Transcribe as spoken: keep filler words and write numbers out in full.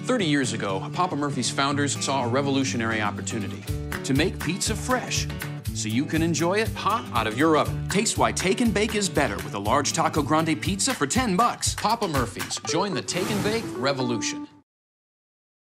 thirty years ago, Papa Murphy's founders saw a revolutionary opportunity to make pizza fresh, so you can enjoy it hot out of your oven. Taste why Take and Bake is better with a large Taco Grande pizza for ten bucks. Papa Murphy's. Join the Take and Bake revolution.